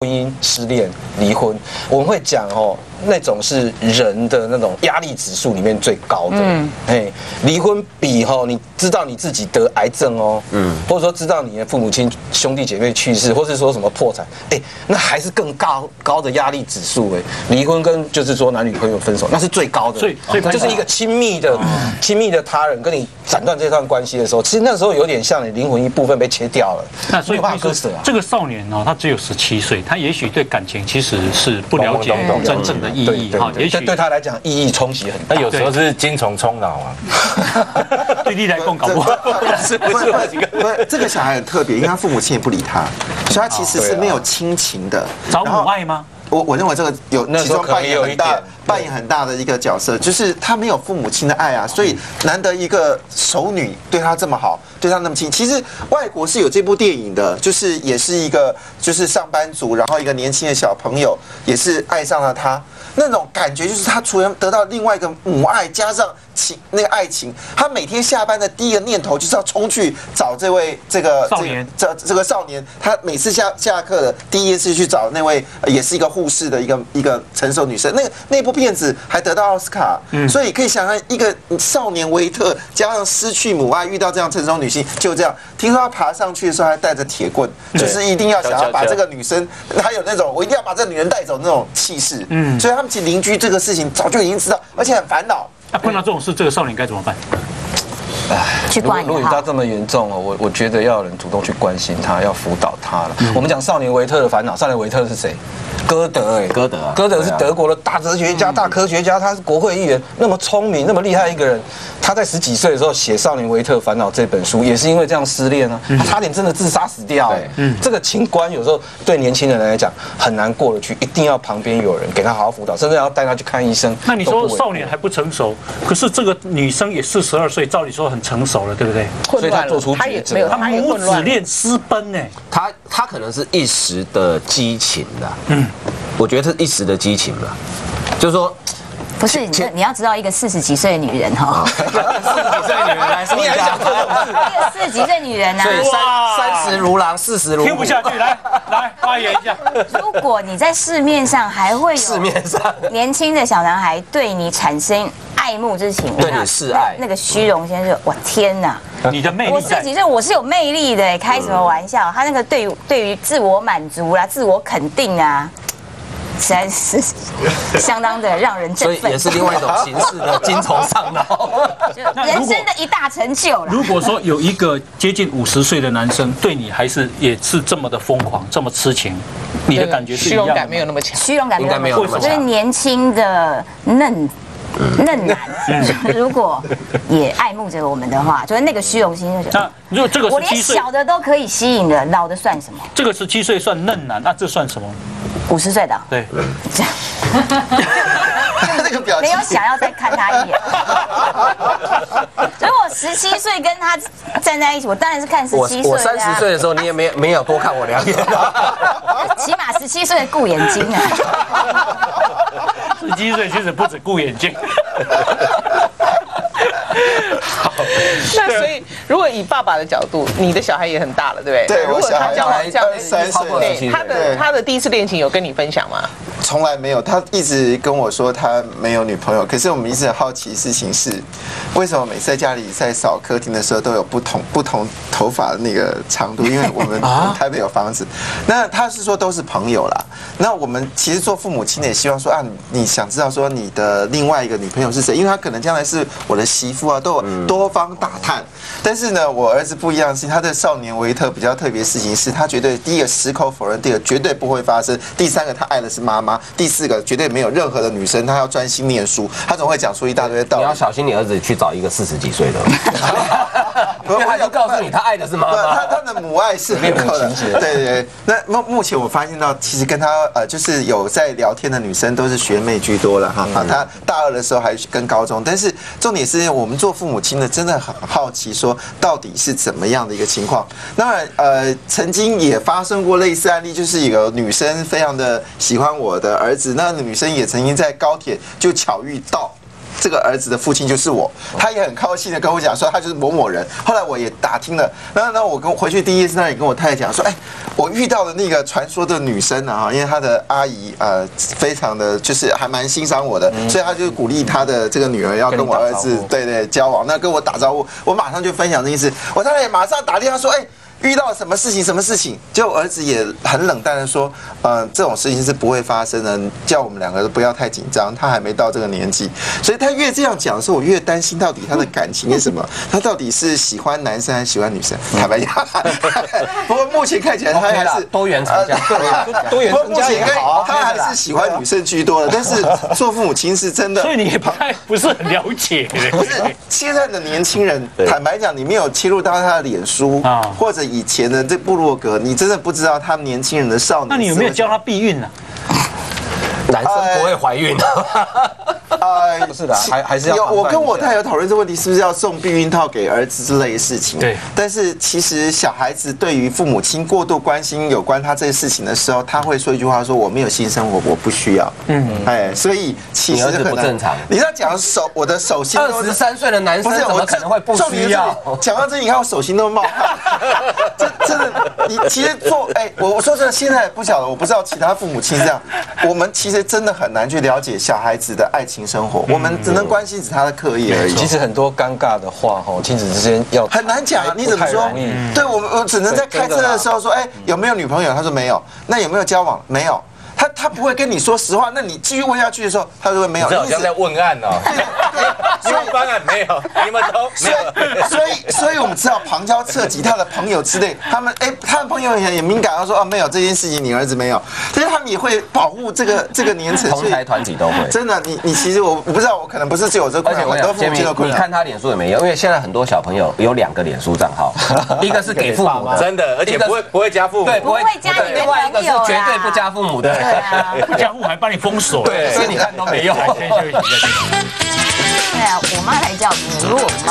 婚姻失恋、离婚，我们会讲哦，那种是人的那种压力指数里面最高的。离婚比你知道你自己得癌症哦，或者说知道你的父母亲、兄弟姐妹去世，或是说什么破产，那还是更高的压力指数离婚跟就是说男女朋友分手，那是最高的。所以就是一个亲密的他人跟你斩断这段关系的时候，其实那时候有点像你灵魂一部分被切掉了。 那所以这个少年他只有17岁，他也许对感情其实是不了解真正的意义哈，也许对他来讲意义冲击很大。 那有时候是精虫充脑啊， 对你来讲搞不好不，这个小孩很特别，因为他父母亲也不理他，所以他其实是没有亲情的。 找母爱吗？ 我认为这个其中扮演很大的一个角色，就是他没有父母亲的爱啊，所以难得一个熟女对他这么好，对他那么亲。其实外国是有这部电影的，就是也是一个就是上班族，然后一个年轻的小朋友也是爱上了他。那种感觉就是他除了得到另外一个母爱，加上那个爱情，他每天下班的第一个念头就是要冲去找这个少年， 这个少年。他每次下课的第一件事去找那位也是一个护士的一个成熟女生。那部片子还得到奥斯卡，所以可以想象一个少年维特加上失去母爱，遇到这样成熟女性，就这样。听说他爬上去的时候还带着铁棍，就是一定要想要把这个女生，还有那种我一定要把这个女人带走那种气势。所以他们其实邻居这个事情早就已经知道，而且很烦恼。 那碰到这种事，这个少年该怎么办？ 如果你到这么严重哦，我觉得要有人主动去关心他，要辅导他了。我们讲少年维特的烦恼，少年维特是谁？歌德歌德是德国的大哲学家、大科学家，他是国会议员，那么聪明、那么厉害一个人，他在10几岁的时候写《少年维特烦恼》这本书，也是因为这样失恋啊，他差点真的自杀死掉。这个情关有时候对年轻人来讲很难过得去，一定要旁边有人给他好好辅导，甚至要带他去看医生。 那你说少年还不成熟，可是这个女生也42岁，照理说很成熟了，对不对？ 所以他做出抉择， 他母子恋私奔呢。 他可能是一时的激情的，我觉得是一时的激情吧，就是说。 不是，你要知道，一个40几岁的女人哈 ，40几岁的女人来说， 你还讲一个40几岁女人啊， 所以30如狼，40如虎， 听不下去，来发言一下。 如果你在市面上还会有年轻的小男孩对你产生爱慕之情， 对你示爱， 那个虚荣先生，我天哪！ 你的魅力， 我40几岁我是有魅力的，开什么玩笑？他那个对于自我满足啦、自我肯定啊。实在是相当的让人振奋， 所以也是另外一种形式的精虫上脑， 人生的一大成就了。 如果说有一个接近50岁的男生对你也是这么的疯狂，这么痴情，你的感觉是一样的吗？ 虚荣感没有那么强， 虚荣感应该没有那么强， 就是年轻的嫩男，如果也爱慕着我们的话，就是那个虚荣心。 那如果这个我连小的都可以吸引了，老的算什么？ 这个17岁算嫩男，那这算什么 ？50岁的。 对。 那个表情没有想要再看他一眼。如果17岁跟他站在一起，我当然是看17岁。 我30岁的时候，你也没有多看我2眼。 起码17岁的顾眼睛啊。 17岁其实不止顾眼睛。 那所以，如果以爸爸的角度，你的小孩也很大了，对不对？ 对，我小孩这样 23岁， 他的第一次恋情有跟你分享吗？ 从来没有，他一直跟我说他没有女朋友。可是我们一直很好奇的事情是，为什么每次在家里在扫客厅的时候都有不同头发的那个长度？因为我们台北有房子。那他是说都是朋友啦。那我们其实做父母亲的也希望说啊，你想知道说你的另外一个女朋友是谁？因为他可能将来是我的媳妇啊，都有多方打探。但是呢，我儿子不一样的是，他的少年维特比较特别的事情是，他绝对第一个矢口否认，第二个绝对不会发生，第三个他爱的是妈妈，第4个绝对没有任何的女生，他要专心念书，他总会讲出一大堆道理。 你要小心你儿子去找一个40几岁的，因为他就告诉你他爱的是妈妈， 他的母爱是很高的。对。那目前我发现到，其实跟他就是有在聊天的女生都是学妹居多了哈。他大2的时候还跟高中，但是重点是我们做父母亲的真的很好奇说到底是怎么样的一个情况。当然曾经也发生过类似案例，就是有女生非常的喜欢我的儿子，那女生也曾经在高铁就巧遇到这个儿子的父亲就是我，他也很高兴的跟我讲说他就是某某人。后来我也打听了，然后我回去第一次那里跟我太太讲说，我遇到的那个传说的女生啊，因为她的阿姨非常的就是还蛮欣赏我的，所以她就鼓励她的这个女儿要跟我儿子对交往，那跟我打招呼，我马上就分享这件事，我太太也马上打电话说，遇到什么事情，结果儿子也很冷淡的说，这种事情是不会发生的，叫我们两个都不要太紧张，他还没到这个年纪，所以他越这样讲的时候，我越担心到底他的感情是什么，他到底是喜欢男生还是喜欢女生？坦白讲，不过目前看起来他还是多元成家， 多元成家也好啊， 他还是喜欢女生居多的，但是做父母亲是真的， 所以你也不是很了解。 不是现在的年轻人，坦白讲，你没有切入到他的脸书或者以前的这部落格，你真的不知道他们年轻人的少年。 那你有没有教他避孕呢？ 男生不会怀孕的。 不是的，还是要有。我跟我太太有讨论这个问题，是不是要送避孕套给儿子之类的事情？ 对。 但是其实小孩子对于父母亲过度关心有关他这些事情的时候，他会说一句话：说我没有性生活，我不需要。所以其实不正常。 你要讲我的手心都 23岁的男生怎么可能会不需要？ 讲到这，你看我手心都冒汗。真的，你其实我说真的，现在不晓得，我不知道其他父母亲这样，我们其实真的很难去了解小孩子的爱情生活，我们只能关心他的课业而已。 其实很多尴尬的话，亲子之间要很难讲，你怎么说？对我只能在开车的时候说，有没有女朋友？他说没有。那有没有交往？没有。他不会跟你说实话，那你继续问下去的时候，他就会没有。 这好像在问案哦。你们方案没有，你们都没有。所以我们只好旁敲侧击他的朋友之类，他们朋友也敏感，他说没有这件事情，你儿子没有，所以他们也会保护这个年层。 同台团体都会。 真的，你其实我不知道，我可能不是只有这个困扰，很多父母亲的困扰。 你看他脸书也没有，因为现在很多小朋友有2个脸书账号，一个是给父母的， 真的，而且不会加父母， 对， 不会加你的另外一个是绝对不加父母的。 不加父母还帮你封锁， 对，所以你看都没用。 先休息一下。 对啊，我妈来叫你，如果我妈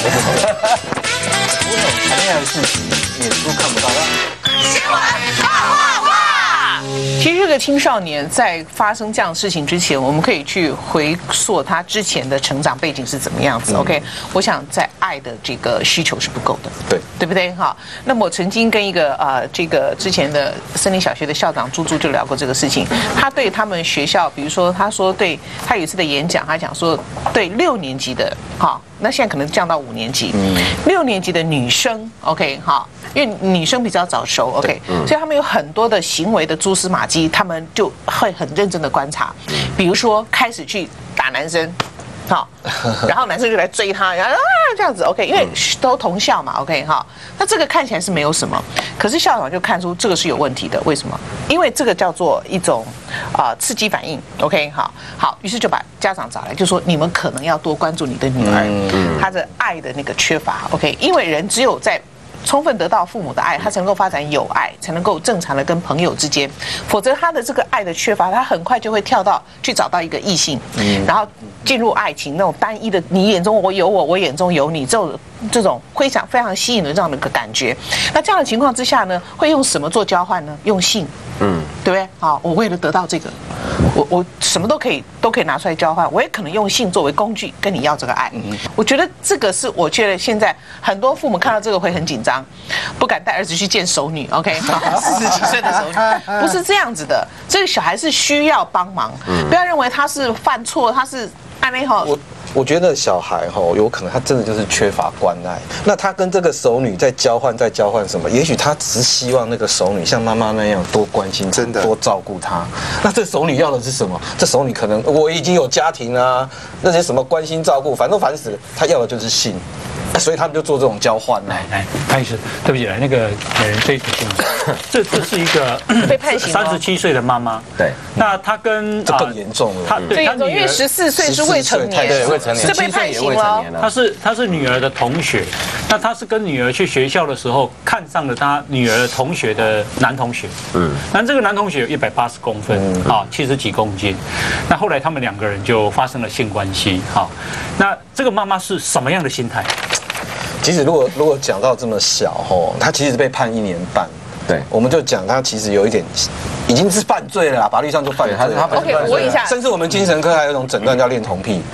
我有谈恋爱的事情，脸书看不到的。 新闻哇！其实这个青少年在发生这样的事情之前，我们可以去回溯他之前的成长背景是怎么样子。OK， 我想在爱的这个需求是不够的，对不对？哈，那么我曾经跟一个这个之前的森林小学的校长猪猪就聊过这个事情。他对他们学校，比如说他说对他有一次的演讲，他讲说对6年级的，好，那现在可能降到5年级，6年级的女生 ，OK， 好。因为女生比较早熟 ，OK， 所以他们有很多的行为的蛛丝马迹，他们就会很认真的观察，比如说开始去打男生，好，然后男生就来追他，然后这样子 OK， 因为都同校嘛 OK 哈，那这个看起来是没有什么，可是校长就看出这个是有问题的，为什么？因为这个叫做一种刺激反应 OK 好，于是就把家长找来，就说你们可能要多关注你的女儿，她的爱的那个缺乏 OK， 因为人只有在充分得到父母的爱，他才能够发展友爱，才能够正常的跟朋友之间，否则他的这个爱的缺乏，他很快就会跳到去找到一个异性，然后进入爱情那种单一的，你眼中我有我，我眼中有你这种非常吸引的这样的一个感觉。那这样的情况之下呢，会用什么做交换呢？用性，对不对？好，我为了得到这个，我什么都可以拿出来交换，我也可能用性作为工具跟你要这个爱。我觉得这个是我觉得现在很多父母看到这个会很紧张，不敢带儿子去见熟女。OK， 40几岁的熟女不是这样子的，这个小孩是需要帮忙，不要认为他是犯错，他是安内哈。 我觉得小孩有可能他真的就是缺乏关爱。那他跟这个熟女在交换什么？也许他只是希望那个熟女像妈妈那样多关心，真的多照顾他。那这熟女要的是什么？这熟女可能我已经有家庭啊，那些什么关心照顾，反正烦死了。他要的就是性。所以他们就做这种交换。 来，不好意思，对不起，那个这一组新闻，这是一个被判刑 37岁的妈妈。 对， 那她跟这更严重了。 最严重，因为14岁是未成年， 对，未成年， 这被判刑了。 她是女儿的同学，那她是跟女儿去学校的时候看上了她女儿同学的男同学。那这个男同学有180公分，70几公斤。那后来他们2个人就发生了性关系。那这个妈妈是什么样的心态？ 其实如果讲到这么小他其实被判1年半。对，我们就讲他其实有一点已经是犯罪了啦，法律上就犯罪了。 OK， 我问一下， 甚至我们精神科还有一种诊断叫恋童癖。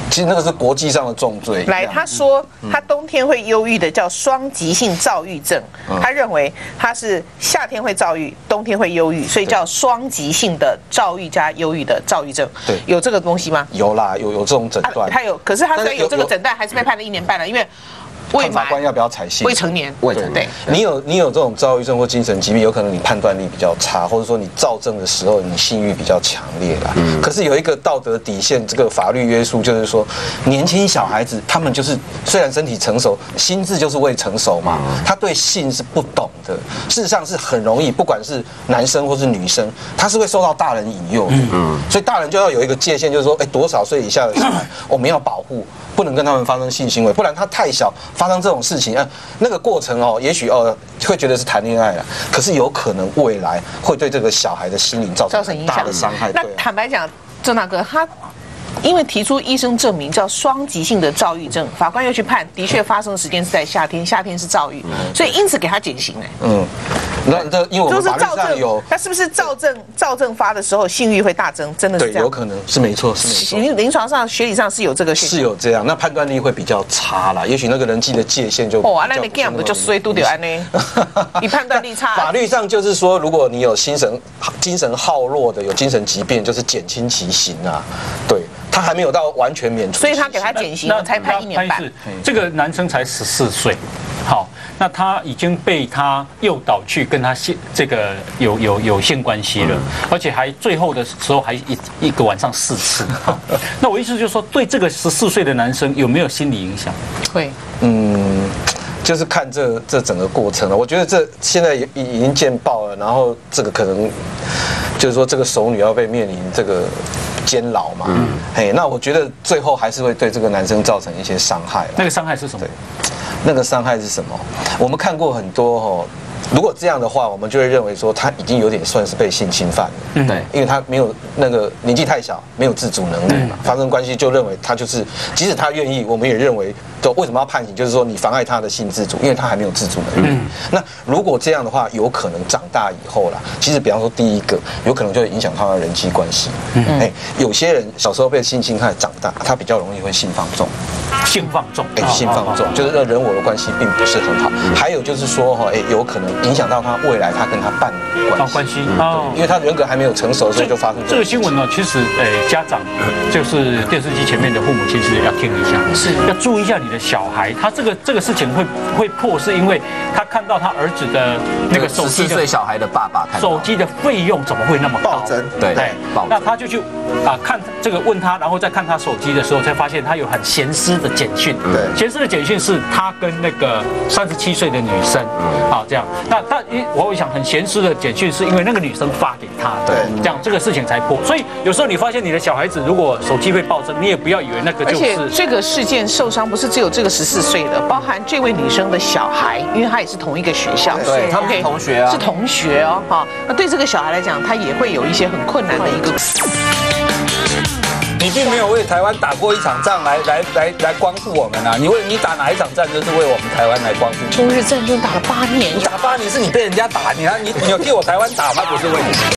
其实那个是国际上的重罪。 来，他说他冬天会忧郁的叫双极性躁郁症，他认为他是夏天会躁郁，冬天会忧郁，所以叫双极性的躁郁加忧郁的躁郁症。 对， 有这个东西吗？ 有啦，有这种诊断。 他有，可是他虽然有这个诊断，还是被判了1年半了，因为看法官要不要采信？ 未成年， 对，你有这种躁郁症或精神疾病，有可能你判断力比较差，或者说你躁症的时候，你性欲比较强烈啦。可是有一个道德底线，这个法律约束就是说，年轻小孩子他们就是虽然身体成熟，心智就是未成熟嘛，他对性是不懂的。事实上是很容易，不管是男生或是女生，他是会受到大人引诱的。所以大人就要有一个界限，就是说，多少岁以下的小孩我们要保护，不能跟他们发生性行为，不然他太小。发生这种事情，那个过程也许会觉得是谈恋爱了，可是有可能未来会对这个小孩的心灵造成很大的伤害。 那坦白讲，郑大哥他。因为提出医生证明叫双极性的躁郁症，法官又去判，的确发生的时间是在夏天，夏天是躁郁，所以因此给他减刑那因为我们法律上有， 那是不是躁症发的时候性欲会大增？真的是这样？ 对，有可能是没错，是没错。 临床上、学理上是有这个现象， 是有这样，那判断力会比较差啦。也许那个人际的界限就那你这样不就衰都得安呢？你判断力差。 法律上就是说，如果你有精神耗弱的，有精神疾病，就是减轻其刑啊。对。他还没有到完全免除， 所以他给他减刑，才判1年半。 这个男生才14岁，好，那他已经被他诱导去跟他这个有性关系了，而且还最后的时候还一个晚上4次。好，那我意思就是说，对这个14岁的男生有没有心理影响？ 会， 就是看这整个过程了。我觉得这现在已经见报了，然后这个可能就是说这个熟女要被面临这个监牢嘛。那我觉得最后还是会对这个男生造成一些伤害。 那个伤害是什么？ 那个伤害是什么？我们看过很多如果这样的话，我们就会认为说他已经有点算是被性侵犯了。对，因为他没有那个年纪太小，没有自主能力嘛，发生关系就认为他就是，即使他愿意，我们也认为，为什么要判刑？就是说你妨碍他的性自主，因为他还没有自主能力。那如果这样的话，有可能长大以后啦，其实比方说第一个，有可能就会影响他的人际关系。有些人小时候被性侵害，长大他比较容易会性放纵。 性放纵， 性放纵就是人我的关系并不是很好。还有就是说有可能影响到他未来他跟他伴侣的关系，因为他人格还没有成熟，所以就发生这个新闻呢。其实家长就是电视机前面的父母，其实要听一下，是要注意一下你的小孩，他这个事情会破，是因为他看到他儿子的那个手机 14岁小孩的爸爸手机的费用怎么会那么高？ 暴增， 对， 那他就去看这个问他，然后再看他手机的时候，才发现他有很闲私的简讯。 对， 闲私的简讯是他跟那个37岁的女生这样。那我想很闲私的简讯是因为那个女生发给他的，这样这个事情才破。所以有时候你发现你的小孩子如果手机被暴增，你也不要以为那个就是。 而且这个事件受伤不是只有这个14岁的，包含这位女生的小孩，因为他也是同一个学校， 对，他们是同学啊， 是同学那对这个小孩来讲，他也会有一些很困难的一个。 你并没有为台湾打过一场仗来光复我们啊！你打哪一场战争是为我们台湾来光复？ 中日战争打了8年， 你打8年是你被人家打，你有替我台湾打吗？不是为你。